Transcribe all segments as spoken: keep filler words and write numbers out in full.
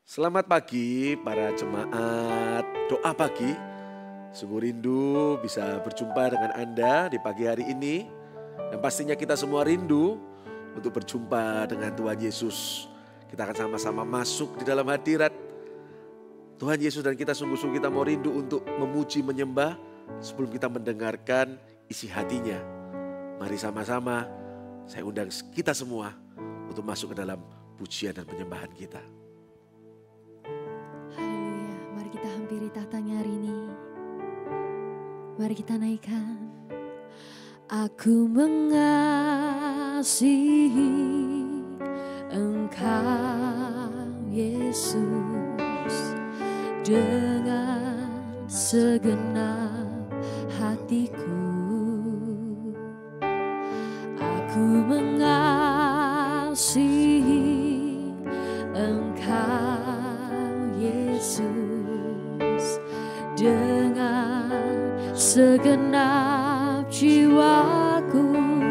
Selamat pagi para jemaat doa pagi. Sungguh rindu bisa berjumpa dengan Anda di pagi hari ini. Dan pastinya kita semua rindu untuk berjumpa dengan Tuhan Yesus. Kita akan sama-sama masuk di dalam hadirat Tuhan Yesus, dan kita sungguh-sungguh kita mau rindu untuk memuji, menyembah sebelum kita mendengarkan isi hatinya. Mari sama-sama saya undang kita semua untuk masuk ke dalam pujian dan penyembahan kita. Haleluya, mari kita hampiri tahtanya hari ini. Mari kita naikkan. Aku mengasihi Engkau Yesus dengan segenap hatiku. Aku mengasihi Engkau Yesus dengan segenap jiwaku.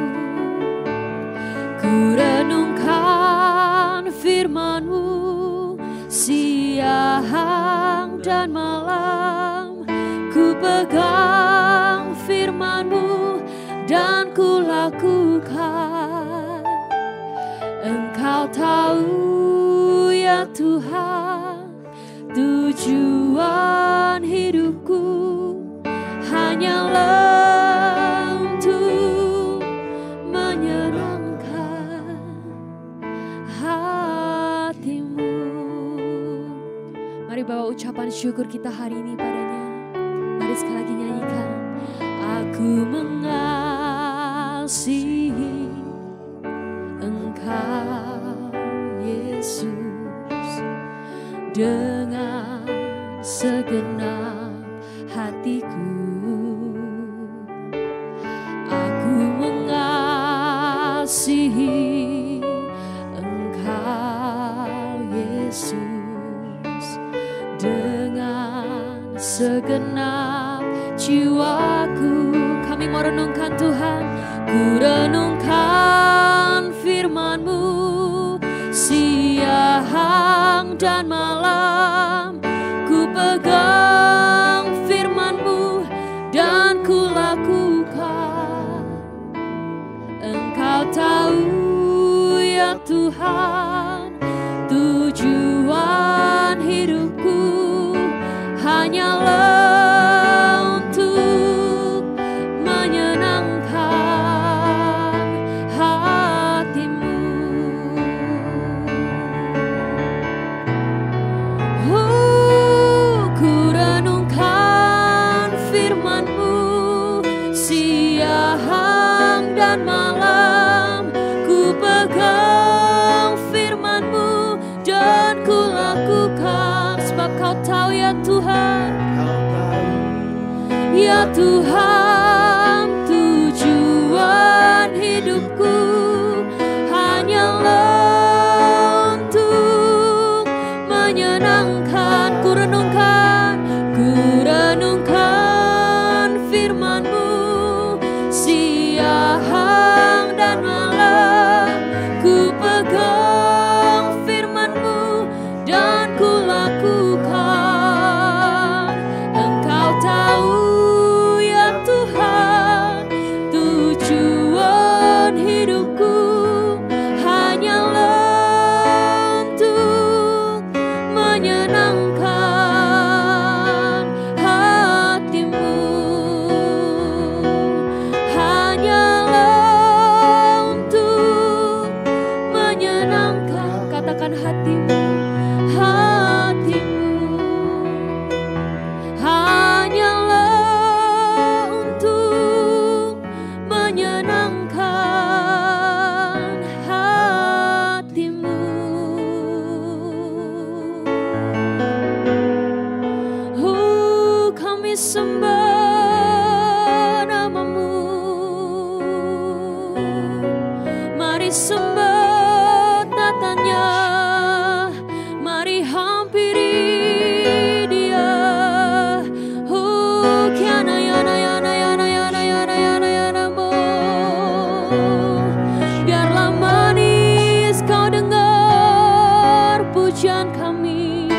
Ku renungkan firman-Mu siang dan malam. Ku pegang firman-Mu dan ku lakukan. Engkau tahu ya Tuhan, tujuan hidupku hanyalah untuk menyenangkan hati-Mu. Mari bawa ucapan syukur kita hari ini padanya. Mari sekali lagi nyanyikan. Aku mengasihi Engkau Yesus dengan segenap hatiku. Aku mengasihi Engkau Yesus dengan segenap jiwaku. Kami mau renungkan Tuhan. Ku renungkan firman-Mu siang dan malam. Ku pegang firman-Mu dan ku lakukan. Engkau tahu ya Tuhan, tujuan hidupku hanyalah untuk menyenangkan hati-Mu. Oh, ku renungkan firman-Mu siang dan malam. Ku pegang firman-Mu dan ku lakukan. Sebab Kau tahu ya Tuhan, ya Tuhan, tujuan hidupku hanyalah untuk menyenangkan. Ku renungkan, ku renungkan firman-Mu siang dan malam. Ku pegang firman-Mu dan ku lakukan. Engkau tahu ya Tuhan, tujuan hidupku hanyalah untuk menyenangkan hati-Mu. Hanyalah untuk menyenangkan, katakan hati-Mu, hati-Mu. Hanyalah untuk menyenangkan hati-Mu. Oh, kami sembah nama-Mu. Mari sembah tatanya. Mari hampiri Dia. Oh, kiana yana yana yana yana yana yana yana mo. Biarlah manis Kau dengar pujian kami.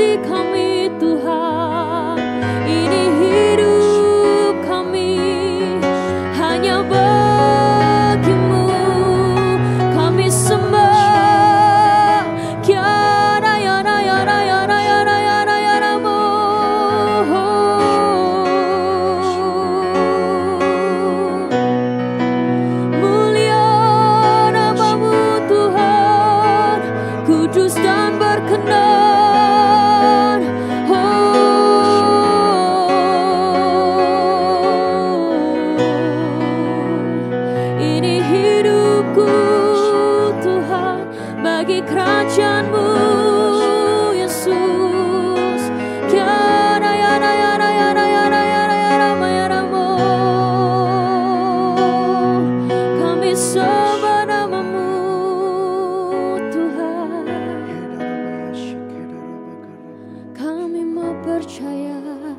kami Tuhan. Ini hidup kami hanya bagimu, kami sembah. Kiara yara yara yara yara yara yaramu. Mulia namamu Tuhan, kudus dan berkenan. Ini hidupku Tuhan bagi kerajaan-Mu Yesus. Kiara yara yara yara yara yara yara mayaramu. Kami sembah namamu Tuhan. Kami mau percaya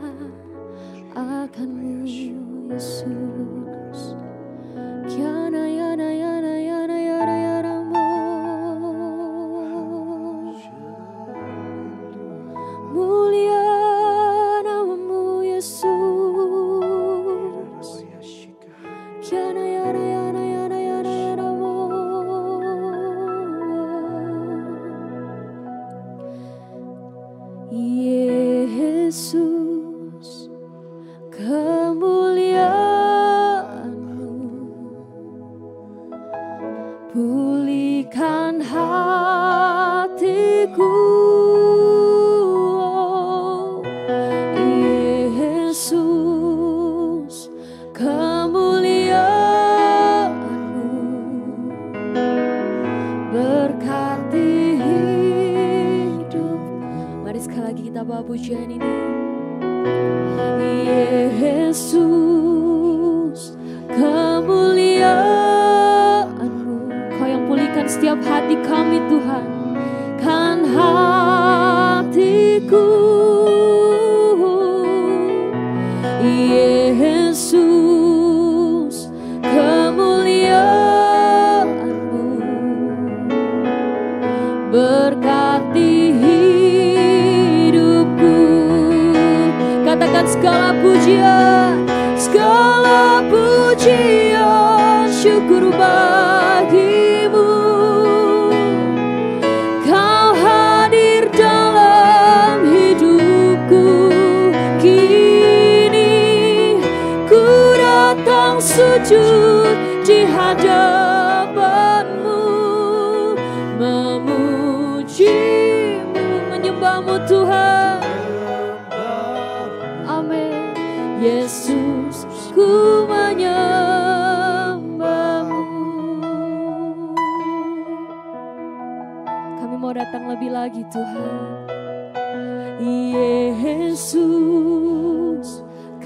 akan-Mu Yesus. Kiana yana yana yana yana yaramu. Mulia namamu Yesus. Kiana yana yana yana yana yaramu. Yesus, kemuliaan-Mu pulihkan hatiku. Oh, Yesus, kemuliaan-Mu berkati hidup. Mari sekali lagi kita bawa pujian ini. Yesus, kemuliaan-Mu, Kau yang pulihkan setiap hati kami Tuhan. Kan hatiku, Yesus, kemuliaan-Mu berkati hidupku. Katakan segala pujian, segala pujian, syukur bagimu. Kau hadir dalam hidupku. Kini ku datang sujud di hadapan-Mu, memuji-Mu, menyembah-Mu Tuhan. Amin. Yesus, ku menyembah-Mu. Kami mau datang lebih lagi Tuhan. Yesus,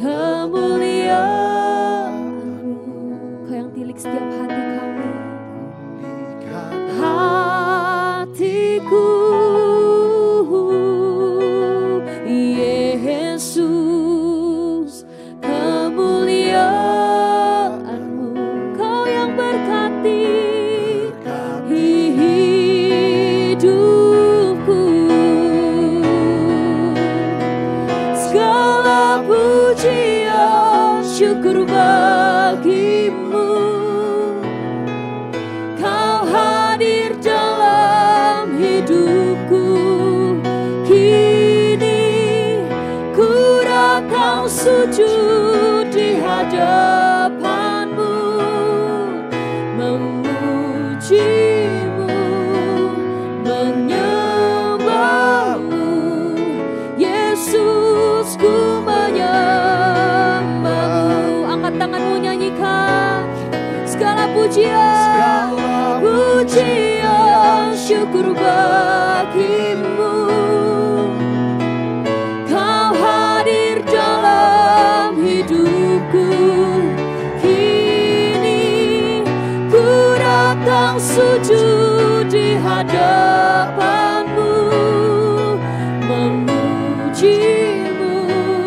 kemuliaan-Mu, Kau yang tilik setiap hati kami. Hatiku, Yesus, kemuliaan-Mu, Kau yang berkati hidupku. Segala pujian, syukur bagimu. Kau hadir dalam hidupku. Kini ku datang sujud di hadapan-Mu, memuji-Mu, menyembah-Mu. Yesus, ku menyembah-Mu. Angkat tanganmu, nyanyikan. Segala pujian, pujian, syukur bagimu. Kau hadir dalam hidupku. Kini ku datang sujud di hadapan-Mu, memuji-Mu,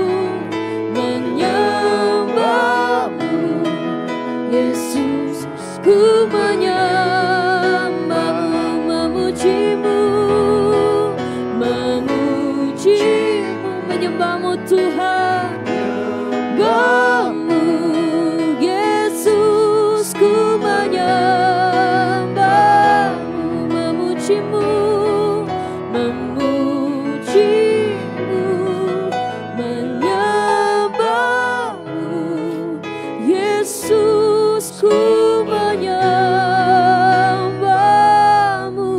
menyembah-Mu. Yesus, ku menyembah-Mu, memuji-Mu, memuji Tuhan, hambamu Yesus, ku menyembahmu, memujimu, memujimu, menyembahmu Yesus, ku menyembahmu.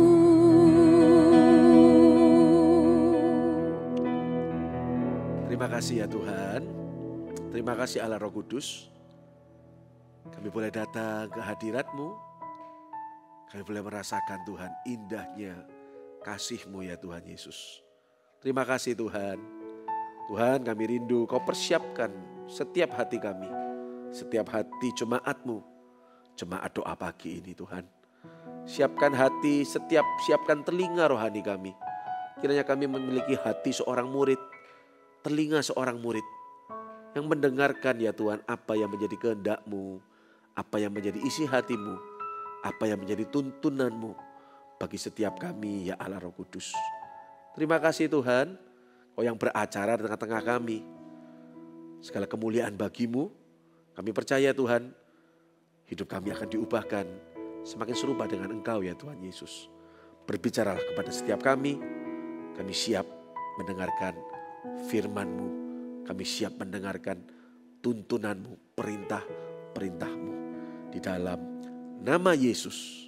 Terima kasih ya Tuhan. Terima kasih Allah Roh Kudus. Kami boleh datang ke hadirat-Mu. Kami boleh merasakan Tuhan indahnya kasih-Mu ya Tuhan Yesus. Terima kasih Tuhan. Tuhan, kami rindu Kau persiapkan setiap hati kami. Setiap hati jemaat-Mu. Jemaat doa pagi ini Tuhan. Siapkan hati, setiap siapkan telinga rohani kami. Kiranya kami memiliki hati seorang murid. Telinga seorang murid yang mendengarkan ya Tuhan apa yang menjadi kehendak-Mu, apa yang menjadi isi hati-Mu, apa yang menjadi tuntunan-Mu bagi setiap kami ya Allah Roh Kudus. Terima kasih Tuhan, Kau yang beracara di tengah-tengah kami. Segala kemuliaan bagi-Mu, kami percaya Tuhan, hidup kami akan diubahkan semakin serupa dengan Engkau ya Tuhan Yesus. Berbicaralah kepada setiap kami, kami siap mendengarkan firman-Mu, kami siap mendengarkan tuntunan-Mu, perintah-perintah-Mu. Di dalam nama Yesus.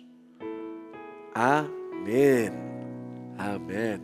Amin. Amin.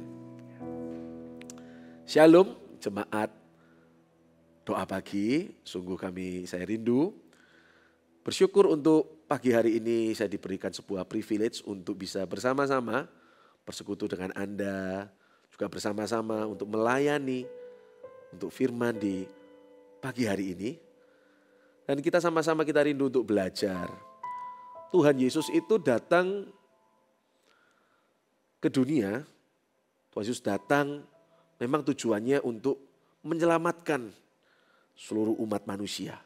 Shalom jemaat doa pagi. Sungguh kami, saya rindu. Bersyukur untuk pagi hari ini saya diberikan sebuah privilege untuk bisa bersama-sama bersekutu dengan Anda. Juga bersama-sama untuk melayani untuk firman di pagi hari ini. Dan kita sama-sama kita rindu untuk belajar. Tuhan Yesus itu datang ke dunia. Tuhan Yesus datang memang tujuannya untuk menyelamatkan seluruh umat manusia.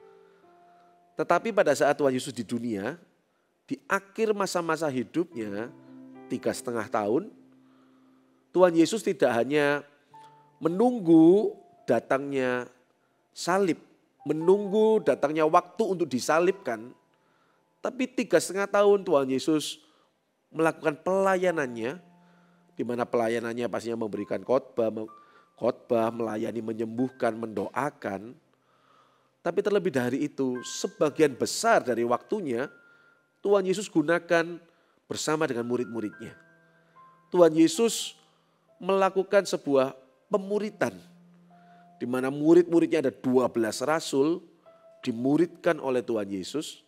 Tetapi pada saat Tuhan Yesus di dunia, di akhir masa-masa hidupnya, tiga setengah tahun, Tuhan Yesus tidak hanya menunggu datangnya salib, menunggu datangnya waktu untuk disalibkan, tapi tiga setengah tahun Tuhan Yesus melakukan pelayanannya, di mana pelayanannya pastinya memberikan khotbah, khotbah, melayani, menyembuhkan, mendoakan. Tapi terlebih dari itu, sebagian besar dari waktunya Tuhan Yesus gunakan bersama dengan murid-muridnya. Tuhan Yesus melakukan sebuah pemuritan, di mana murid-muridnya ada dua belas rasul dimuridkan oleh Tuhan Yesus.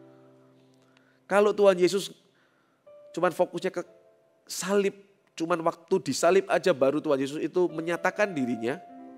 Kalau Tuhan Yesus cuman fokusnya ke salib, cuman waktu disalib aja baru Tuhan Yesus itu menyatakan dirinya,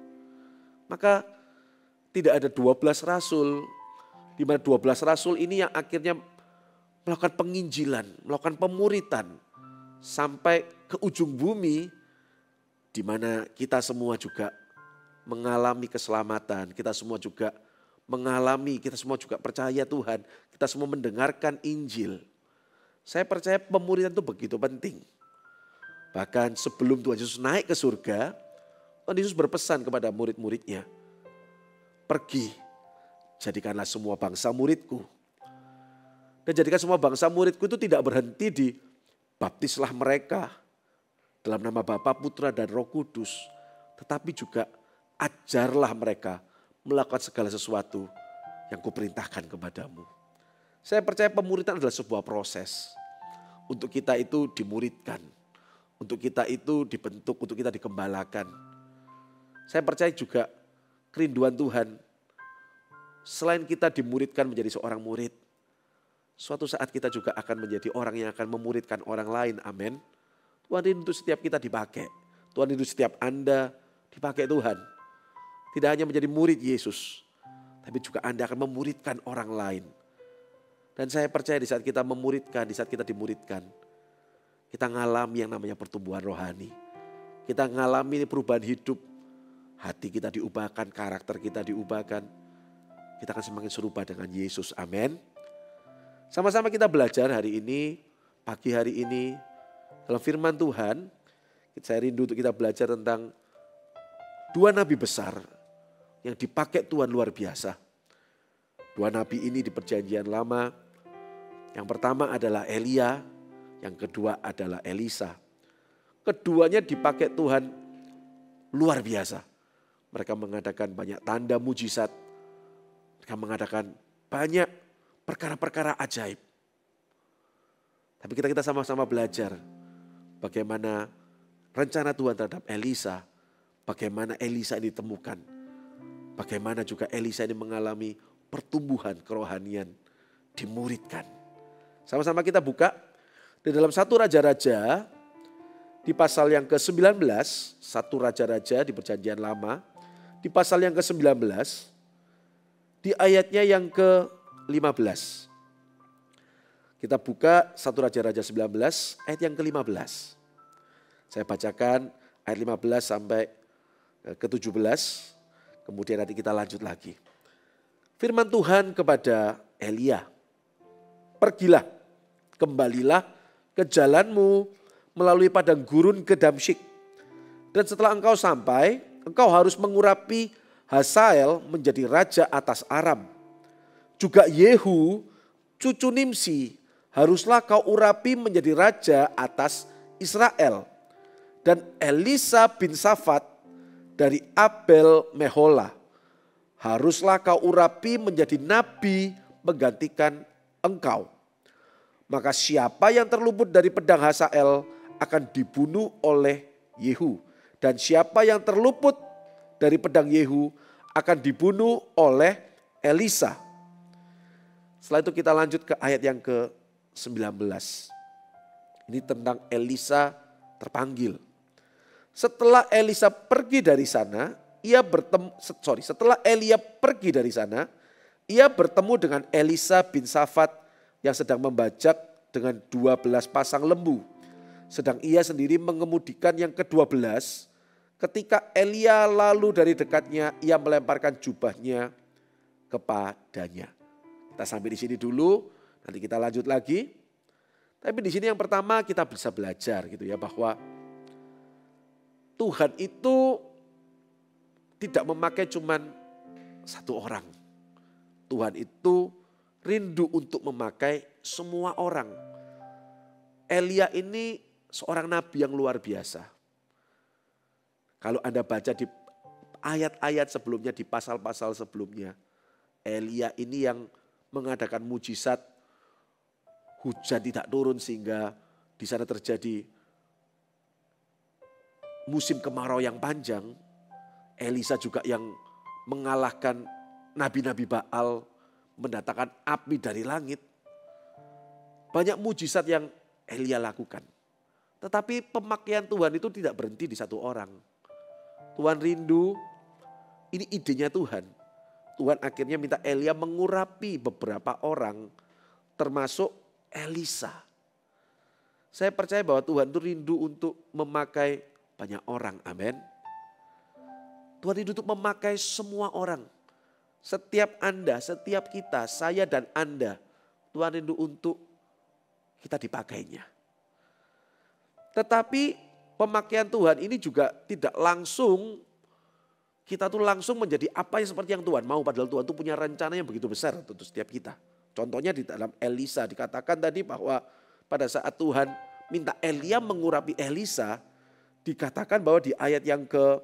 maka tidak ada dua belas rasul, di mana dua belas rasul ini yang akhirnya melakukan penginjilan, melakukan pemuritan sampai ke ujung bumi, di mana kita semua juga mengalami keselamatan, kita semua juga mengalami, kita semua juga percaya Tuhan, kita semua mendengarkan Injil. Saya percaya pemuritan itu begitu penting. Bahkan sebelum Tuhan Yesus naik ke surga, Tuhan Yesus berpesan kepada murid-muridnya, pergi, jadikanlah semua bangsa muridku. Dan jadikan semua bangsa muridku itu tidak berhenti di baptislah mereka dalam nama Bapa, Putra, dan Roh Kudus. Tetapi juga ajarlah mereka melakukan segala sesuatu yang kuperintahkan kepadamu. Saya percaya pemuritan adalah sebuah proses. Untuk kita itu dimuridkan. Untuk kita itu dibentuk, untuk kita dikembalakan. Saya percaya juga kerinduan Tuhan. Selain kita dimuridkan menjadi seorang murid, suatu saat kita juga akan menjadi orang yang akan memuridkan orang lain. Amin. Tuhan rindu setiap kita dipakai. Tuhan rindu setiap Anda dipakai Tuhan. Tidak hanya menjadi murid Yesus, tapi juga Anda akan memuridkan orang lain. Dan saya percaya di saat kita memuridkan, di saat kita dimuridkan, kita ngalami yang namanya pertumbuhan rohani. Kita ngalami perubahan hidup. Hati kita diubahkan, karakter kita diubahkan. Kita akan semakin serupa dengan Yesus. Amin. Sama-sama kita belajar hari ini, pagi hari ini, dalam firman Tuhan. Saya rindu untuk kita belajar tentang dua nabi besar yang dipakai Tuhan luar biasa. Dua nabi ini di perjanjian lama, yang pertama adalah Elia, yang kedua adalah Elisa. Keduanya dipakai Tuhan luar biasa. Mereka mengadakan banyak tanda mujizat. Mereka mengadakan banyak perkara-perkara ajaib. Tapi kita kita sama-sama belajar bagaimana rencana Tuhan terhadap Elisa. Bagaimana Elisa ini ditemukan. Bagaimana juga Elisa ini mengalami pertumbuhan kerohanian, dimuridkan. Sama-sama kita buka di dalam satu Raja-Raja di pasal yang ke sembilan belas, satu Raja-Raja di perjanjian lama, di pasal yang ke sembilan belas, di ayatnya yang ke lima belas. Kita buka satu Raja-Raja sembilan belas ayat yang ke lima belas. Saya bacakan ayat lima belas sampai ke tujuh belas, kemudian nanti kita lanjut lagi. Firman Tuhan kepada Elia, pergilah, kembalilah ke jalanmu melalui padang gurun ke Damsyik. Dan setelah engkau sampai, engkau harus mengurapi Hazael menjadi raja atas Aram. Juga Yehu, cucu Nimsi, haruslah kau urapi menjadi raja atas Israel. Dan Elisa bin Safat dari Abel Mehola, haruslah kau urapi menjadi nabi menggantikan engkau. Maka siapa yang terluput dari pedang Hazael akan dibunuh oleh Yehu. Dan siapa yang terluput dari pedang Yehu akan dibunuh oleh Elisa. Setelah itu kita lanjut ke ayat yang ke sembilan belas. Ini tentang Elisa terpanggil. Setelah Elisa pergi dari sana, ia bertemu, sorry, setelah Elia pergi dari sana, ia bertemu dengan Elisa bin Safat yang sedang membajak dengan dua belas pasang lembu. Sedang ia sendiri mengemudikan yang kedua belas. Ketika Elia lalu dari dekatnya, ia melemparkan jubahnya kepadanya. Kita sampai di sini dulu, nanti kita lanjut lagi. Tapi di sini yang pertama kita bisa belajar gitu ya, bahwa Tuhan itu tidak memakai cuman satu orang. Tuhan itu rindu untuk memakai semua orang. Elia ini seorang nabi yang luar biasa. Kalau Anda baca di ayat-ayat sebelumnya, di pasal-pasal sebelumnya, Elia ini yang mengadakan mujizat, hujan tidak turun sehingga di sana terjadi musim kemarau yang panjang. Elisa juga yang mengalahkan nabi-nabi Baal, mendatangkan api dari langit. Banyak mujizat yang Elia lakukan. Tetapi pemakaian Tuhan itu tidak berhenti di satu orang. Tuhan rindu, ini idenya Tuhan. Tuhan akhirnya minta Elia mengurapi beberapa orang, termasuk Elisa. Saya percaya bahwa Tuhan itu rindu untuk memakai banyak orang, amin. Tuhan rindu untuk memakai semua orang. Setiap Anda, setiap kita, saya dan Anda, Tuhan rindu untuk kita dipakainya. Tetapi pemakaian Tuhan ini juga tidak langsung, kita tuh langsung menjadi apa yang seperti yang Tuhan mau. Padahal Tuhan itu punya rencana yang begitu besar untuk setiap kita. Contohnya di dalam Elisa dikatakan tadi bahwa pada saat Tuhan minta Elia mengurapi Elisa, dikatakan bahwa di ayat yang ke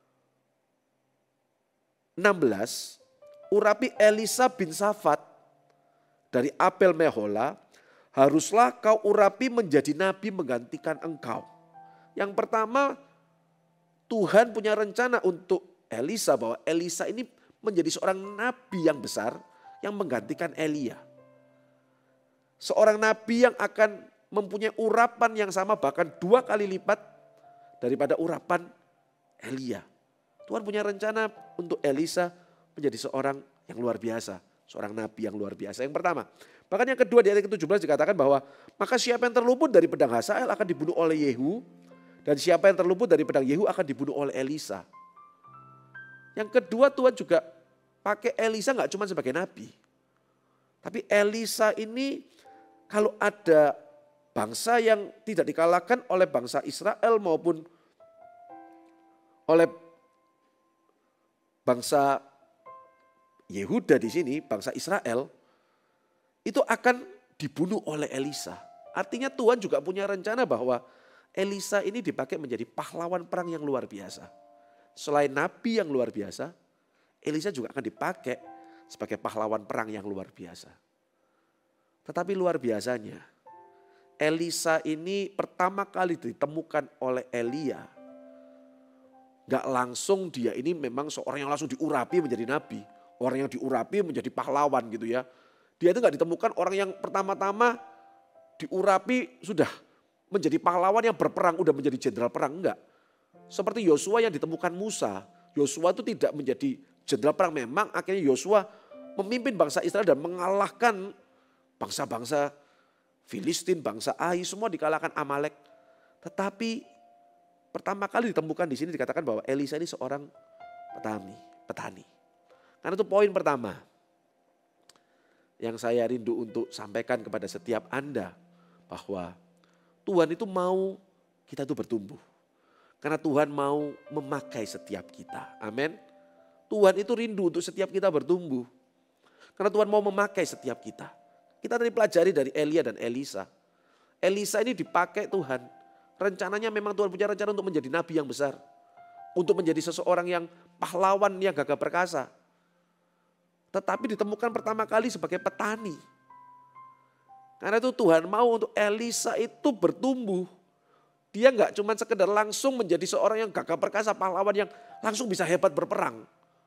enam belas, urapi Elisa bin Safat dari Abel Mehola, haruslah kau urapi menjadi nabi menggantikan engkau. Yang pertama, Tuhan punya rencana untuk Elisa, bahwa Elisa ini menjadi seorang nabi yang besar yang menggantikan Elia. Seorang nabi yang akan mempunyai urapan yang sama, bahkan dua kali lipat daripada urapan Elia. Tuhan punya rencana untuk Elisa menjadi seorang yang luar biasa. Seorang nabi yang luar biasa. Yang pertama. Bahkan yang kedua di ayat ke tujuh belas dikatakan bahwa maka siapa yang terluput dari pedang Hazael akan dibunuh oleh Yehu. Dan siapa yang terluput dari pedang Yehu akan dibunuh oleh Elisa. Yang kedua, Tuhan juga pakai Elisa gak cuma sebagai nabi. Tapi Elisa ini kalau ada bangsa yang tidak dikalahkan oleh bangsa Israel maupun oleh bangsa Yehuda di sini, bangsa Israel, itu akan dibunuh oleh Elisa. Artinya Tuhan juga punya rencana bahwa Elisa ini dipakai menjadi pahlawan perang yang luar biasa. Selain nabi yang luar biasa, Elisa juga akan dipakai sebagai pahlawan perang yang luar biasa. Tetapi luar biasanya, Elisa ini pertama kali ditemukan oleh Elia. Gak langsung dia ini memang seorang yang langsung diurapi menjadi nabi. Orang yang diurapi menjadi pahlawan gitu ya. Dia itu gak ditemukan orang yang pertama-tama diurapi sudah menjadi pahlawan yang berperang, udah menjadi jenderal perang, enggak. Seperti Yosua yang ditemukan Musa. Yosua itu tidak menjadi jenderal perang, memang akhirnya Yosua memimpin bangsa Israel dan mengalahkan bangsa-bangsa Filistin, bangsa Ai, semua dikalahkan Amalek. Tetapi pertama kali ditemukan di sini dikatakan bahwa Elisa ini seorang petani, petani. Karena itu poin pertama yang saya rindu untuk sampaikan kepada setiap Anda, bahwa Tuhan itu mau kita itu bertumbuh. Karena Tuhan mau memakai setiap kita. Amin. Tuhan itu rindu untuk setiap kita bertumbuh. Karena Tuhan mau memakai setiap kita. Kita tadi pelajari dari Elia dan Elisa. Elisa ini dipakai Tuhan. Rencananya memang Tuhan punya rencana untuk menjadi nabi yang besar. Untuk menjadi seseorang yang pahlawan yang gagah perkasa. Tetapi ditemukan pertama kali sebagai petani. Karena itu Tuhan mau untuk Elisa itu bertumbuh. Dia nggak cuma sekedar langsung menjadi seorang yang gagah perkasa, pahlawan yang langsung bisa hebat berperang.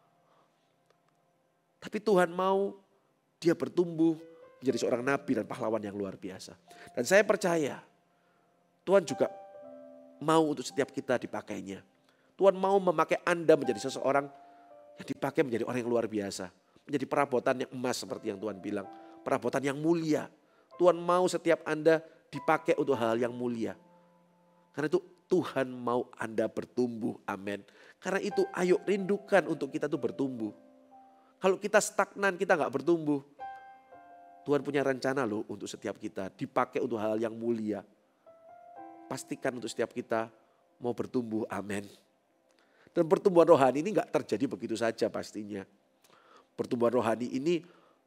Tapi Tuhan mau dia bertumbuh menjadi seorang nabi dan pahlawan yang luar biasa. Dan saya percaya Tuhan juga mau untuk setiap kita dipakainya. Tuhan mau memakai Anda menjadi seseorang yang dipakai menjadi orang yang luar biasa. Menjadi perabotan yang emas seperti yang Tuhan bilang. Perabotan yang mulia. Tuhan mau setiap Anda dipakai untuk hal yang mulia. Karena itu Tuhan mau Anda bertumbuh. Amin. Karena itu ayo rindukan untuk kita tuh bertumbuh. Kalau kita stagnan, kita gak bertumbuh. Tuhan punya rencana loh untuk setiap kita. Dipakai untuk hal yang mulia. Pastikan untuk setiap kita mau bertumbuh. Amin. Dan pertumbuhan rohani ini gak terjadi begitu saja pastinya. Pertumbuhan rohani ini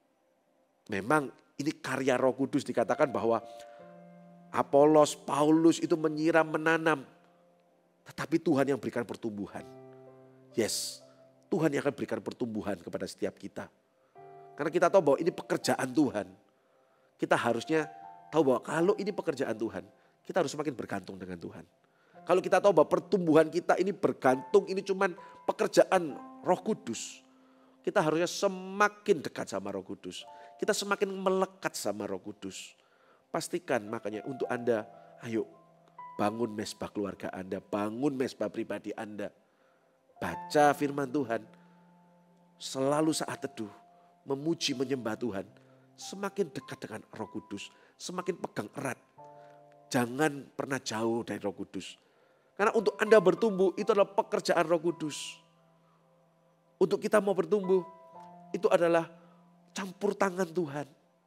memang ini karya Roh Kudus, dikatakan bahwa Apolos, Paulus itu menyiram, menanam. Tetapi Tuhan yang berikan pertumbuhan. Yes, Tuhan yang akan berikan pertumbuhan kepada setiap kita. Karena kita tahu bahwa ini pekerjaan Tuhan. Kita harusnya tahu bahwa kalau ini pekerjaan Tuhan, kita harus semakin bergantung dengan Tuhan. Kalau kita tahu bahwa pertumbuhan kita ini bergantung, ini cuman pekerjaan Roh Kudus. Kita harusnya semakin dekat sama Roh Kudus. Kita semakin melekat sama Roh Kudus. Pastikan makanya untuk Anda, ayo bangun mesbah keluarga Anda, bangun mesbah pribadi Anda. Baca firman Tuhan, selalu saat teduh, memuji menyembah Tuhan. Semakin dekat dengan Roh Kudus, semakin pegang erat. Jangan pernah jauh dari Roh Kudus. Karena untuk Anda bertumbuh itu adalah pekerjaan Roh Kudus. Untuk kita mau bertumbuh, itu adalah campur tangan Tuhan.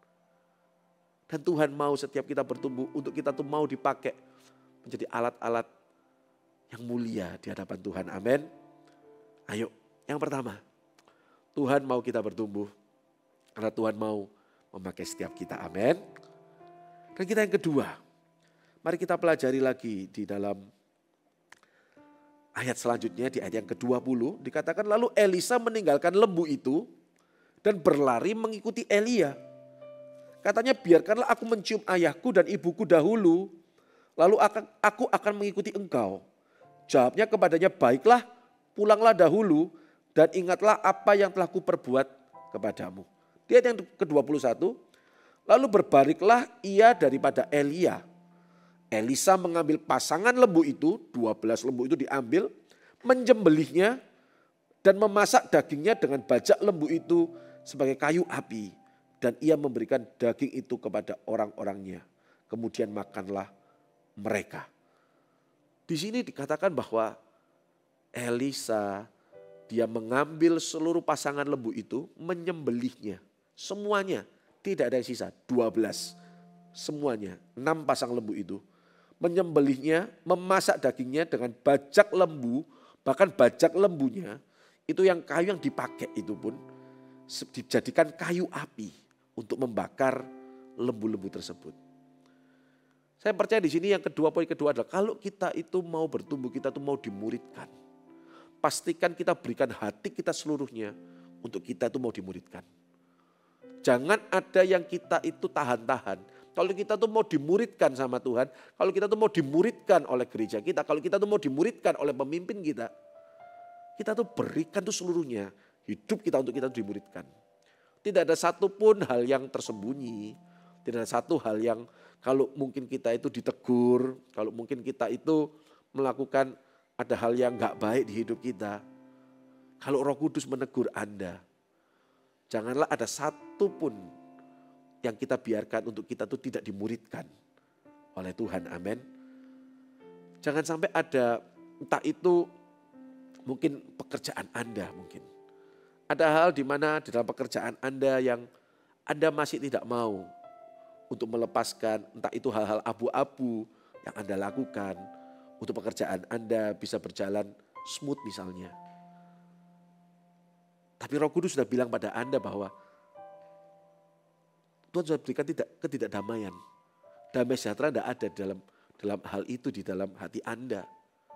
Dan Tuhan mau setiap kita bertumbuh, untuk kita tuh mau dipakai menjadi alat-alat yang mulia di hadapan Tuhan. Amin. Ayo, yang pertama, Tuhan mau kita bertumbuh, karena Tuhan mau memakai setiap kita. Amin. Dan kita yang kedua, mari kita pelajari lagi di dalam ayat selanjutnya, di ayat yang kedua puluh, dikatakan lalu Elisa meninggalkan lembu itu dan berlari mengikuti Elia. Katanya, biarkanlah aku mencium ayahku dan ibuku dahulu, lalu aku akan mengikuti engkau. Jawabnya kepadanya, baiklah, pulanglah dahulu dan ingatlah apa yang telah kuperbuat kepadamu. Di ayat yang kedua puluh satu, lalu berbaliklah ia daripada Elia. Elisa mengambil pasangan lembu itu, dua belas lembu itu diambil, menjembelihnya dan memasak dagingnya dengan bajak lembu itu sebagai kayu api. Dan ia memberikan daging itu kepada orang-orangnya. Kemudian makanlah mereka. Di sini dikatakan bahwa Elisa, dia mengambil seluruh pasangan lembu itu, menyembelihnya. Semuanya, tidak ada yang sisa, dua belas. Semuanya, enam pasang lembu itu. Menyembelihnya, memasak dagingnya dengan bajak lembu, bahkan bajak lembunya Itu yang kayu yang dipakai itu pun dijadikan kayu api untuk membakar lembu-lembu tersebut. Saya percaya di sini yang kedua, poin kedua adalah kalau kita itu mau bertumbuh, kita itu mau dimuridkan. Pastikan kita berikan hati kita seluruhnya untuk kita itu mau dimuridkan. Jangan ada yang kita itu tahan-tahan. Kalau kita tuh mau dimuridkan sama Tuhan, kalau kita tuh mau dimuridkan oleh gereja kita, kalau kita tuh mau dimuridkan oleh pemimpin kita, kita tuh berikan tuh seluruhnya, hidup kita untuk kita dimuridkan. Tidak ada satupun hal yang tersembunyi, tidak ada satu hal yang kalau mungkin kita itu ditegur, kalau mungkin kita itu melakukan ada hal yang gak baik di hidup kita. Kalau Roh Kudus menegur Anda, janganlah ada satupun yang kita biarkan untuk kita tuh tidak dimuridkan oleh Tuhan, amin. Jangan sampai ada entah itu mungkin pekerjaan Anda mungkin. Ada hal di mana di dalam pekerjaan Anda yang Anda masih tidak mau untuk melepaskan entah itu hal-hal abu-abu yang Anda lakukan untuk pekerjaan Anda bisa berjalan smooth misalnya. Tapi Roh Kudus sudah bilang pada Anda bahwa Tuhan sudah berikan tidak ketidakdamaian. Damai sejahtera tidak ada dalam dalam hal itu di dalam hati Anda.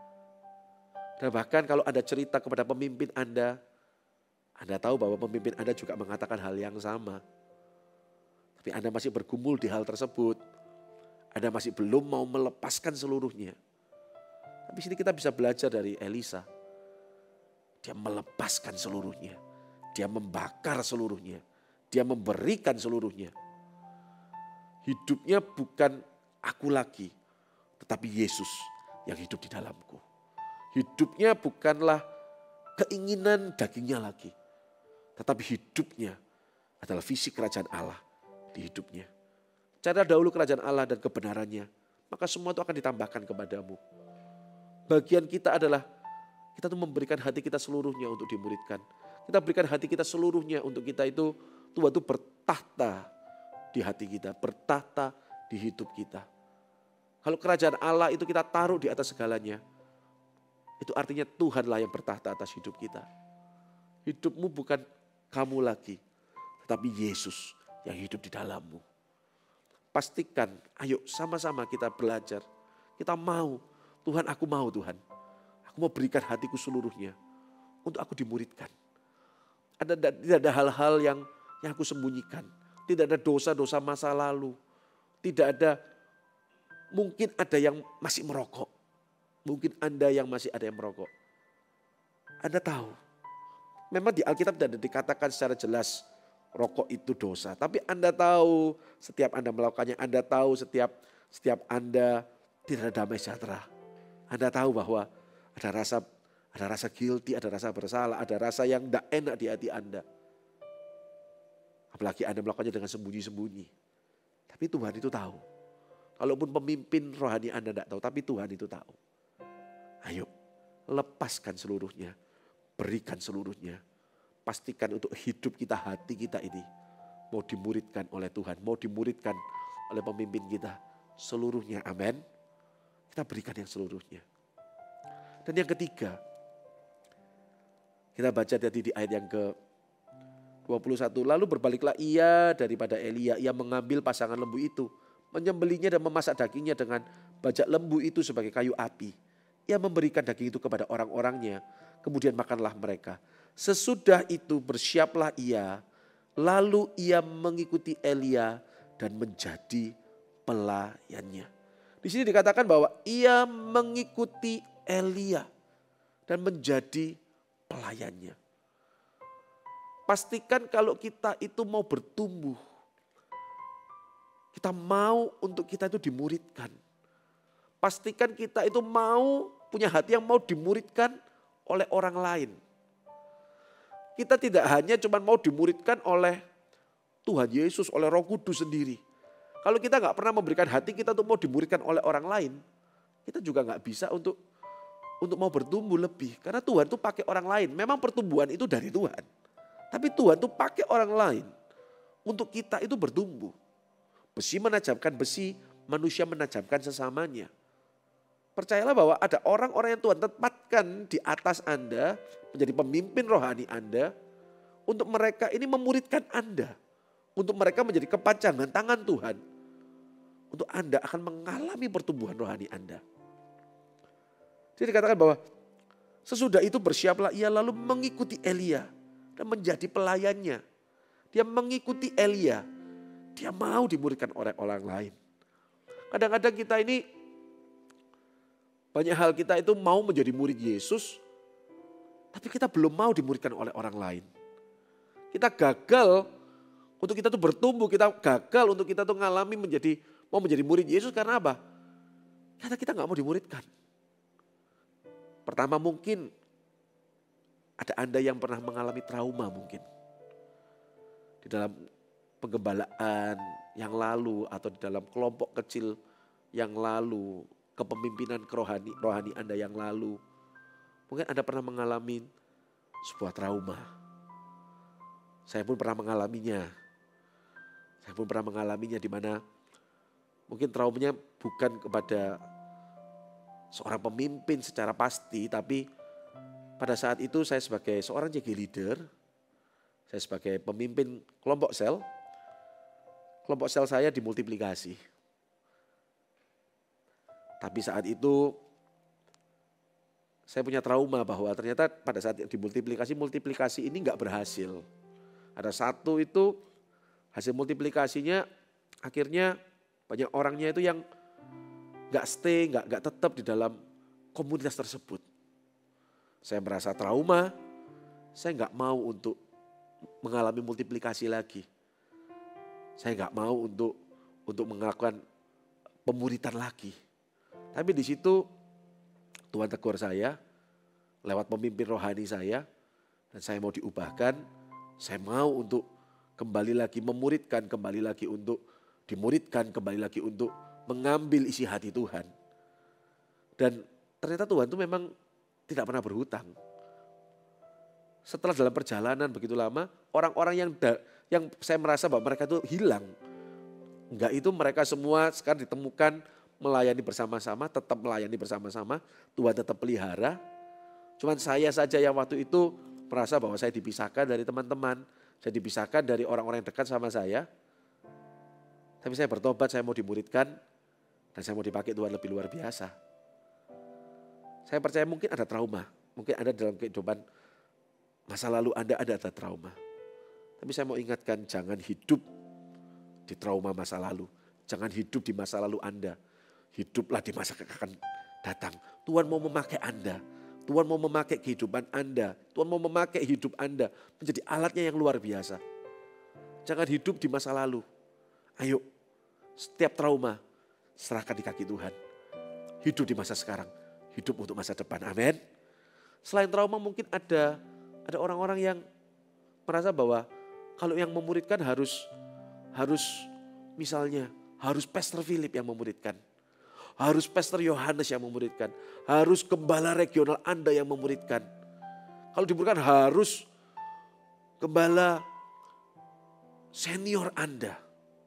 Dan bahkan kalau Anda cerita kepada pemimpin Anda, Anda tahu bahwa pemimpin Anda juga mengatakan hal yang sama. Tapi Anda masih bergumul di hal tersebut. Anda masih belum mau melepaskan seluruhnya. Tapi sini kita bisa belajar dari Elisa. Dia melepaskan seluruhnya. Dia membakar seluruhnya. Dia memberikan seluruhnya. Hidupnya bukan aku lagi, tetapi Yesus yang hidup di dalamku. Hidupnya bukanlah keinginan dagingnya lagi. Tetapi hidupnya adalah visi kerajaan Allah di hidupnya. Cara dahulu kerajaan Allah dan kebenarannya. Maka semua itu akan ditambahkan kepadamu. Bagian kita adalah kita tuh memberikan hati kita seluruhnya untuk dimuridkan. Kita berikan hati kita seluruhnya untuk kita itu Tuhan itu bertahta di hati kita. Bertahta di hidup kita. Kalau kerajaan Allah itu kita taruh di atas segalanya. Itu artinya Tuhanlah yang bertahta atas hidup kita. Hidupmu bukan kamu lagi, tetapi Yesus yang hidup di dalammu. Pastikan, ayo sama-sama kita belajar. Kita mau, Tuhan aku mau Tuhan. Aku mau berikan hatiku seluruhnya untuk aku dimuridkan. Ada, tidak ada hal-hal yang, yang aku sembunyikan. Tidak ada dosa-dosa masa lalu. Tidak ada, mungkin ada yang masih merokok. Mungkin Anda yang masih ada yang merokok. Anda tahu. Memang di Alkitab tidak dikatakan secara jelas rokok itu dosa. Tapi Anda tahu setiap Anda melakukannya. Anda tahu setiap setiap Anda tidak ada damai sejahtera. Anda tahu bahwa ada rasa ada rasa guilty, ada rasa bersalah, ada rasa yang tidak enak di hati Anda. Apalagi Anda melakukannya dengan sembunyi-sembunyi. Tapi Tuhan itu tahu. Kalaupun pemimpin rohani Anda tidak tahu, tapi Tuhan itu tahu. Ayo, lepaskan seluruhnya, berikan seluruhnya. Pastikan untuk hidup kita, hati kita ini mau dimuridkan oleh Tuhan, mau dimuridkan oleh pemimpin kita seluruhnya, amin. Kita berikan yang seluruhnya. Dan yang ketiga, kita baca tadi di ayat yang ke dua puluh satu. Lalu berbaliklah ia daripada Elia, ia mengambil pasangan lembu itu, menyembelihnya dan memasak dagingnya dengan bajak lembu itu sebagai kayu api. Ia memberikan daging itu kepada orang-orangnya, kemudian makanlah mereka. Sesudah itu bersiaplah ia, lalu ia mengikuti Elia dan menjadi pelayannya. Di sini dikatakan bahwa ia mengikuti Elia dan menjadi pelayannya. Pastikan kalau kita itu mau bertumbuh, kita mau untuk kita itu dimuridkan. Pastikan kita itu mau punya hati yang mau dimuridkan oleh orang lain. Kita tidak hanya cuma mau dimuridkan oleh Tuhan Yesus, oleh Roh Kudus sendiri. Kalau kita nggak pernah memberikan hati kita untuk mau dimuridkan oleh orang lain, kita juga nggak bisa untuk untuk mau bertumbuh lebih. Karena Tuhan itu pakai orang lain. Memang pertumbuhan itu dari Tuhan. Tapi Tuhan itu pakai orang lain untuk kita itu bertumbuh. Besi menajamkan besi, manusia menajamkan sesamanya. percayalah bahwa ada orang-orang yang Tuhan tempatkan di atas Anda, menjadi pemimpin rohani Anda, untuk mereka ini memuridkan Anda. Untuk mereka menjadi kepanjangan tangan Tuhan. Untuk Anda akan mengalami pertumbuhan rohani Anda. Jadi dikatakan bahwa sesudah itu bersiaplah ia lalu mengikuti Elia dan menjadi pelayannya. Dia mengikuti Elia. Dia mau dimuridkan oleh orang lain. Kadang-kadang kita ini banyak hal kita itu mau menjadi murid Yesus, tapi kita belum mau dimuridkan oleh orang lain. Kita gagal untuk kita tuh bertumbuh, kita gagal untuk kita tuh ngalami menjadi mau menjadi murid Yesus karena apa? Karena kita nggak mau dimuridkan. Pertama mungkin ada Anda yang pernah mengalami trauma mungkin. Di dalam penggembalaan yang lalu atau di dalam kelompok kecil yang lalu, kepemimpinan rohani, rohani Anda yang lalu. Mungkin Anda pernah mengalami sebuah trauma. Saya pun pernah mengalaminya. Saya pun pernah mengalaminya di mana mungkin traumanya bukan kepada seorang pemimpin secara pasti, tapi pada saat itu saya sebagai seorang J G leader, saya sebagai pemimpin kelompok sel, kelompok sel saya dimultiplikasi. Tapi saat itu saya punya trauma bahwa ternyata pada saat dimultiplikasi, multiplikasi ini nggak berhasil. Ada satu itu hasil multiplikasinya akhirnya banyak orangnya itu yang nggak stay, nggak nggak tetap di dalam komunitas tersebut. Saya merasa trauma, saya nggak mau untuk mengalami multiplikasi lagi. Saya nggak mau untuk untuk melakukan pemuritan lagi. Tapi di situ Tuhan tegur saya lewat pemimpin rohani saya dan saya mau diubahkan. Saya mau untuk kembali lagi memuridkan, kembali lagi untuk dimuridkan, kembali lagi untuk mengambil isi hati Tuhan. Dan ternyata Tuhan itu memang tidak pernah berhutang. Setelah dalam perjalanan begitu lama, orang-orang yang da, yang saya merasa bahwa mereka itu hilang. Enggak, itu mereka semua sekarang ditemukan melayani bersama-sama, tetap melayani bersama-sama. Tuhan tetap pelihara. Cuman saya saja yang waktu itu merasa bahwa saya dipisahkan dari teman-teman. Saya dipisahkan dari orang-orang yang dekat sama saya. Tapi saya bertobat, saya mau dimuridkan. Dan saya mau dipakai Tuhan lebih luar biasa. Saya percaya mungkin ada trauma. Mungkin ada dalam kehidupan masa lalu Anda ada, ada trauma. Tapi saya mau ingatkan, jangan hidup di trauma masa lalu. Jangan hidup di masa lalu Anda. Hiduplah di masa yang akan datang. Tuhan mau memakai Anda. Tuhan mau memakai kehidupan Anda. Tuhan mau memakai hidup Anda menjadi alatnya yang luar biasa. Jangan hidup di masa lalu. Ayo, setiap trauma serahkan di kaki Tuhan. Hidup di masa sekarang. Hidup untuk masa depan. Amin. Selain trauma mungkin ada ada orang-orang yang merasa bahwa kalau yang memuridkan harus harus misalnya harus Pastor Philip yang memuridkan. Harus Pastor Yohanes yang memuridkan. Harus gembala regional Anda yang memuridkan. Kalau dimuridkan harus gembala senior Anda.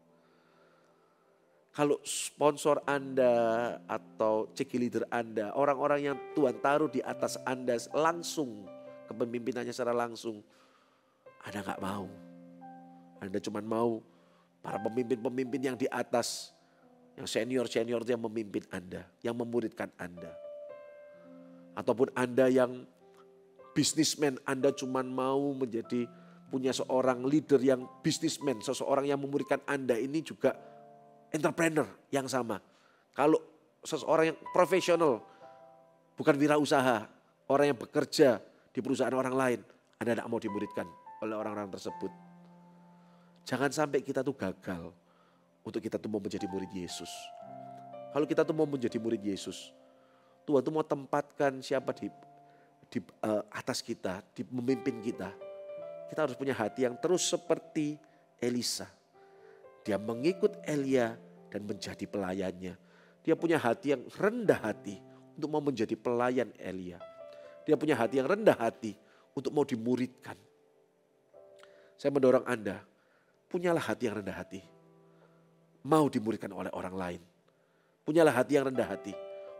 Kalau sponsor Anda atau C G leader Anda, orang-orang yang Tuhan taruh di atas Anda langsung, kepemimpinannya secara langsung, Anda gak mau. Anda cuma mau para pemimpin-pemimpin yang di atas, yang senior-senior yang memimpin Anda, yang memuridkan Anda. Ataupun Anda yang bisnismen, Anda cuma mau menjadi punya seorang leader yang bisnismen, seseorang yang memuridkan Anda ini juga entrepreneur yang sama. Kalau seseorang yang profesional, bukan wirausaha, orang yang bekerja di perusahaan orang lain, Anda tidak mau dimuridkan oleh orang-orang tersebut. Jangan sampai kita tuh gagal untuk kita tuh mau menjadi murid Yesus. Kalau kita tuh mau menjadi murid Yesus, Tuhan tuh mau tempatkan siapa di, di uh, atas kita, di memimpin kita. Kita harus punya hati yang terus seperti Elisa. Dia mengikut Elia dan menjadi pelayannya. Dia punya hati yang rendah hati untuk mau menjadi pelayan Elia. Dia punya hati yang rendah hati untuk mau dimuridkan. Saya mendorong Anda, punyalah hati yang rendah hati. Mau dimuridkan oleh orang lain. Punyalah hati yang rendah hati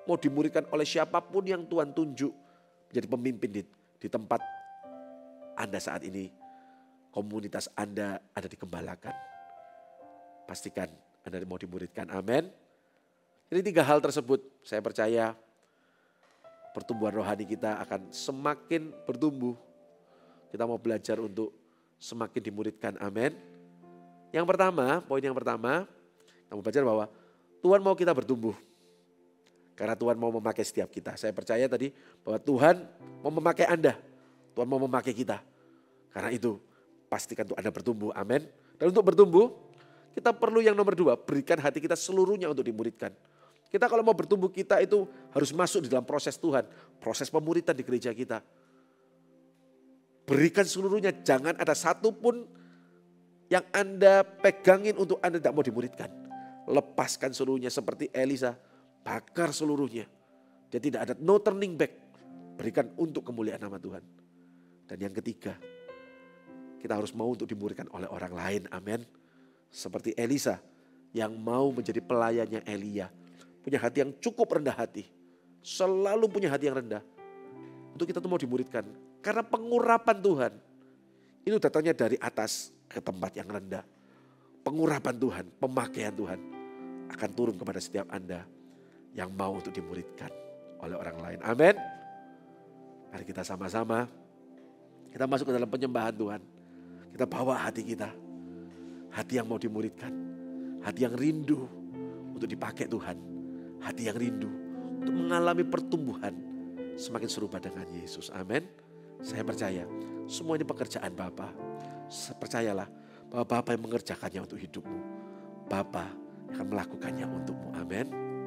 mau dimuridkan oleh siapapun yang Tuhan tunjuk menjadi pemimpin di, di tempat Anda saat ini. Komunitas Anda ada dikembalakan. Pastikan Anda mau dimuridkan. Amin. Jadi tiga hal tersebut saya percaya pertumbuhan rohani kita akan semakin bertumbuh. Kita mau belajar untuk semakin dimuridkan. Amin. Yang pertama, poin yang pertama, kita mau belajar bahwa Tuhan mau kita bertumbuh. Karena Tuhan mau memakai setiap kita. Saya percaya tadi bahwa Tuhan mau memakai Anda. Tuhan mau memakai kita. Karena itu pastikan untuk Anda bertumbuh. Amin. Dan untuk bertumbuh kita perlu yang nomor dua. Berikan hati kita seluruhnya untuk dimuridkan. Kita kalau mau bertumbuh kita itu harus masuk di dalam proses Tuhan. Proses pemuridan di gereja kita. Berikan seluruhnya. Jangan ada satupun yang Anda pegangin untuk Anda tidak mau dimuridkan. Lepaskan seluruhnya seperti Elisa. Bakar seluruhnya. Dia tidak ada no turning back. Berikan untuk kemuliaan nama Tuhan. Dan yang ketiga, kita harus mau untuk dimuridkan oleh orang lain. Amin. Seperti Elisa yang mau menjadi pelayannya Elia. Punya hati yang cukup rendah hati. Selalu punya hati yang rendah. Untuk kita tuh mau dimuridkan. Karena pengurapan Tuhan. Itu datangnya dari atas ke tempat yang rendah. Pengurapan Tuhan, pemakaian Tuhan akan turun kepada setiap Anda yang mau untuk dimuridkan oleh orang lain. Amin. Mari kita sama-sama. Kita masuk ke dalam penyembahan Tuhan. Kita bawa hati kita. Hati yang mau dimuridkan. Hati yang rindu untuk dipakai Tuhan. Hati yang rindu untuk mengalami pertumbuhan semakin serupa dengan Yesus. Amin. Saya percaya semua ini pekerjaan Bapa. Percayalah bahwa Bapa yang mengerjakannya untuk hidupmu. Bapa akan melakukannya untukmu. Amin.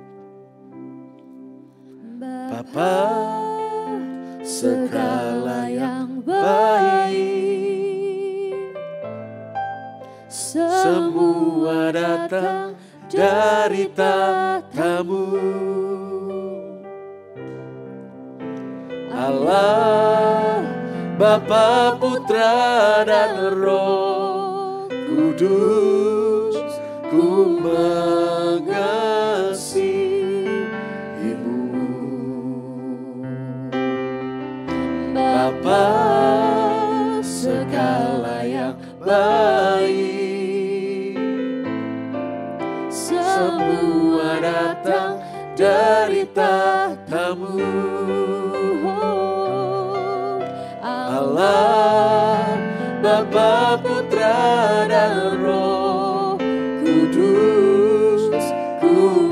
Bapa, segala yang baik, semua datang dari tahta-Mu. Allah, Bapa, Putra, dan Roh Kudus, ku mengasihi-Mu. Bapa, segala yang baik, semua datang dari tahta-Mu. Allah, Bapa, Putra, dan Roh Kudus, ku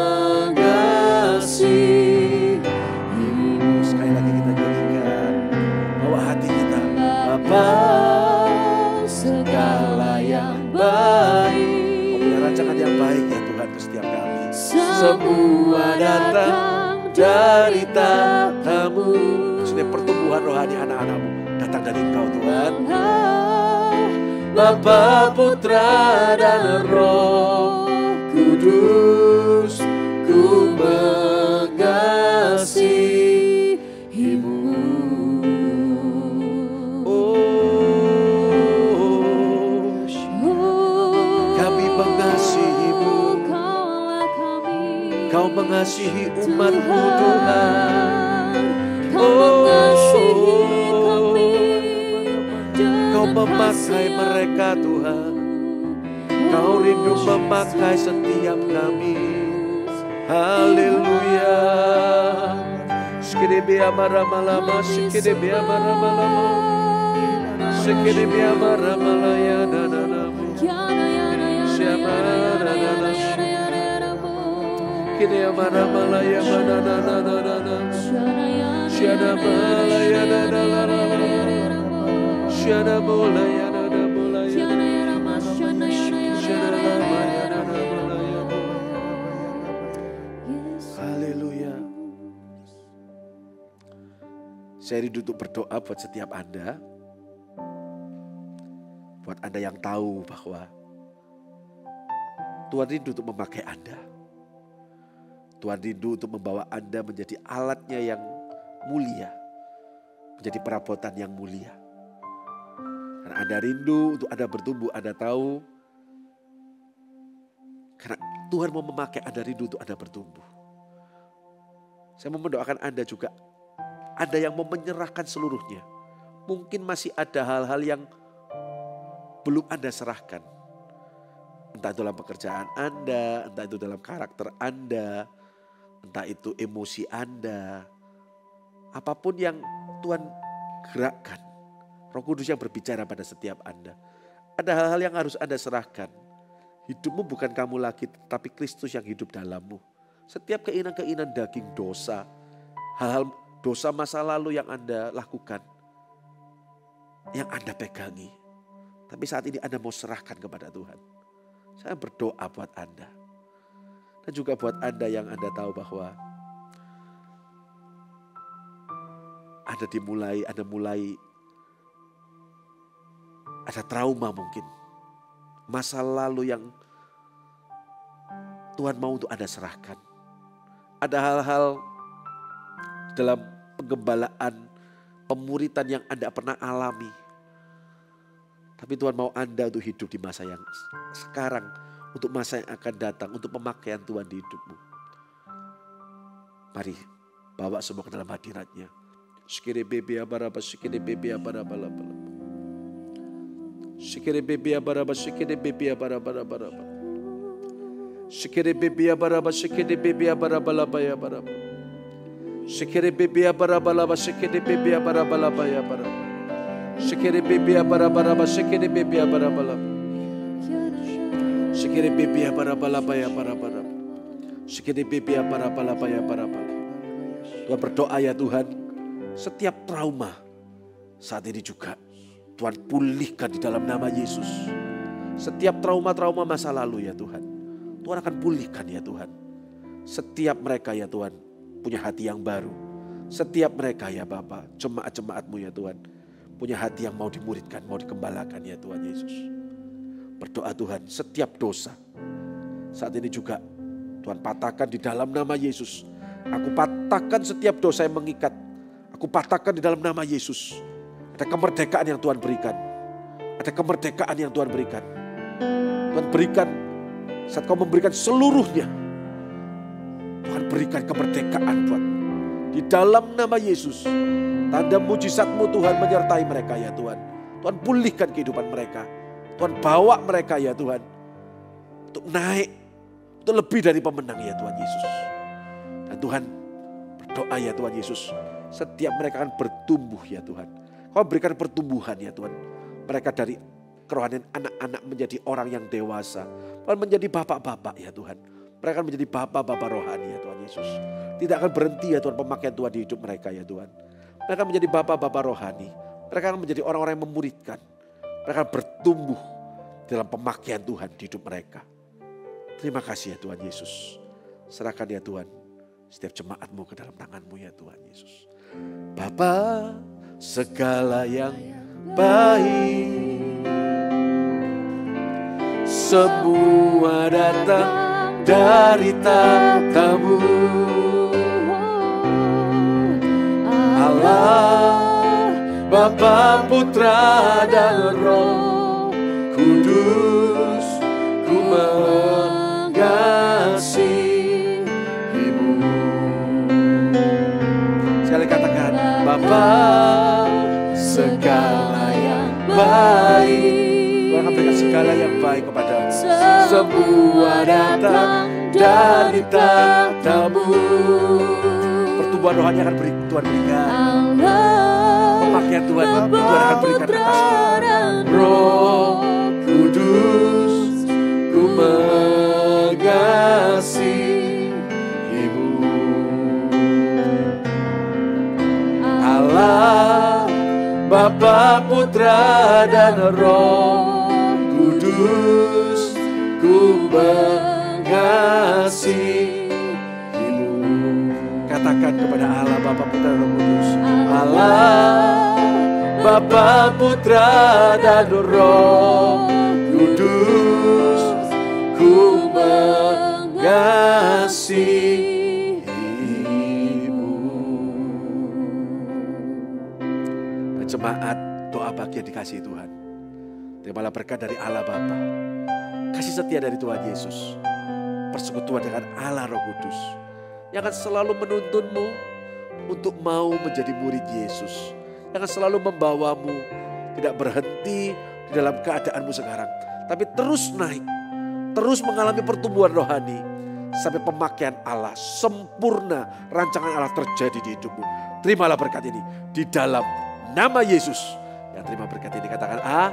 mengasihi-Mu. Sekali lagi kita nyanyikan, bawa hati kita. Bapa, segala yang baik, punya rancangan yang baik ya Tuhan ke setiap kami. Semua datang dari tahta-Mu. Maksudnya pertumbuhan rohani anak-anak-Mu datang dari Engkau Tuhan. Bapa, Putra, dan Roh Kudus, ku mengasihi-Mu. Oh, kami mengasihi-Mu. Kau mengasihi umat-Mu Tuhan. Oh, Kau memakai mereka Tuhan. Kau rindu memakai setiap kami. Haleluya. Sekede amarama-lama, sekede amarama-lama, sekede amarama-laya nananamu. Siapa nanana, sekede amarama-laya nananana, siapa malaya nananana. Shana mulaya nana mulaya, Shana mulaya nana mulaya. Haleluya. Saya rindu untuk berdoa buat setiap Anda, buat Anda yang tahu bahwa Tuhan rindu untuk memakai Anda. Tuhan rindu untuk membawa Anda menjadi alatnya yang mulia, menjadi perabotan yang mulia. Karena Anda rindu untuk Anda bertumbuh, Anda tahu. Karena Tuhan mau memakai Anda rindu untuk Anda bertumbuh. Saya mau mendoakan Anda juga. Ada yang mau menyerahkan seluruhnya. Mungkin masih ada hal-hal yang belum Anda serahkan. Entah itu dalam pekerjaan Anda, entah itu dalam karakter Anda, entah itu emosi Anda. Apapun yang Tuhan gerakkan, Roh Kudus yang berbicara pada setiap Anda. Ada hal-hal yang harus Anda serahkan. Hidupmu bukan kamu lagi, tapi Kristus yang hidup dalammu. Setiap keinginan-keinginan daging dosa, hal-hal dosa masa lalu yang Anda lakukan, yang Anda pegangi. Tapi saat ini Anda mau serahkan kepada Tuhan. Saya berdoa buat Anda. Dan juga buat Anda yang Anda tahu bahwa Anda dimulai, Anda mulai ada trauma mungkin. Masa lalu yang Tuhan mau untuk Anda serahkan. Ada hal-hal dalam penggembalaan, pemuritan yang Anda pernah alami. Tapi Tuhan mau Anda untuk hidup di masa yang sekarang. Untuk masa yang akan datang. Untuk pemakaian Tuhan di hidupmu. Mari bawa semua ke dalam hadiratnya. Sikiri bebi abaraba, sikiri bebi abaraba, sikiri bebi abaraba, sikiri bebi abaraba, sikiri bebi abaraba, sikiri bebi abaraba, abaraba. Sikiri bebi abaraba, sikiri bebi abaraba, abaraba. Sikiri bebi abaraba, sikiri bebi abaraba. Sikiri bebi abaraba, abaraba. Sikiri bebi abaraba, abaraba. Tuhan berdoa ya Tuhan, setiap trauma saat ini juga Tuhan pulihkan di dalam nama Yesus. Setiap trauma-trauma masa lalu ya Tuhan, Tuhan akan pulihkan ya Tuhan. Setiap mereka ya Tuhan punya hati yang baru. Setiap mereka ya Bapa, jemaat-jemaat-Mu ya Tuhan, punya hati yang mau dimuridkan, mau dikembalakan ya Tuhan Yesus. Berdoa Tuhan, setiap dosa saat ini juga Tuhan patahkan di dalam nama Yesus. Aku patahkan setiap dosa yang mengikat. Aku patahkan di dalam nama Yesus. Ada kemerdekaan yang Tuhan berikan. Ada kemerdekaan yang Tuhan berikan. Tuhan berikan, saat kau memberikan seluruhnya, Tuhan berikan kemerdekaan buat di dalam nama Yesus. Tanda mujizat-Mu Tuhan menyertai mereka ya Tuhan. Tuhan pulihkan kehidupan mereka. Tuhan bawa mereka ya Tuhan untuk naik, untuk lebih dari pemenang ya Tuhan Yesus. Dan Tuhan berdoa ya Tuhan Yesus, setiap mereka akan bertumbuh ya Tuhan. Kau berikan pertumbuhan ya Tuhan. Mereka dari kerohanian anak-anak menjadi orang yang dewasa. Tuhan menjadi bapak-bapak ya Tuhan. Mereka akan menjadi bapak-bapak rohani ya Tuhan Yesus. Tidak akan berhenti ya Tuhan pemakaian Tuhan di hidup mereka ya Tuhan. Mereka akan menjadi bapak-bapak rohani. Mereka akan menjadi orang-orang yang memuridkan. Mereka akan bertumbuh dalam pemakaian Tuhan di hidup mereka. Terima kasih ya Tuhan Yesus. Serahkan ya Tuhan setiap jemaat-Mu ke dalam tangan-Mu ya Tuhan Yesus. Bapa, segala yang baik semua datang dari tahta-Mu. Allah, Bapa, Putra dan Roh Kudus, ku mengasihi-Mu. Sekali katakan, Bapa, segala yang baik. Tuhan akan berikan segala yang baik kepada semua datang dari tahta-Mu. Pertumbuhan rohani akan beri, Tuhan berikan. Pemakaian Tuhan, Tuhan akan berikan atasmu. Roh Kudus, ku mengasihi-Mu. Allah, Bapa, Putra dan Roh Kudus, ku mengasihi-Mu. Katakan kepada Allah, Bapa, Putra dan Roh Kudus. Allah, Bapa, Putra dan Roh Kudus, ku mengasihi-Mu. Dan jemaat, doa bagi yang dikasihi Tuhan. Terimalah berkat dari Allah Bapa, kasih setia dari Tuhan Yesus, persekutuan dengan Allah Roh Kudus, yang akan selalu menuntunmu untuk mau menjadi murid Yesus. Yang akan selalu membawamu tidak berhenti di dalam keadaanmu sekarang, tapi terus naik, terus mengalami pertumbuhan rohani sampai pemakaian Allah sempurna, rancangan Allah terjadi di hidupmu. Terimalah berkat ini di dalam nama Yesus. Yang terima berkat ini katakan A,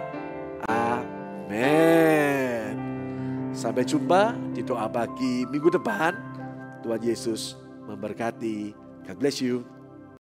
amin. Sampai jumpa di doa pagi minggu depan. Tuhan Yesus memberkati. God bless you.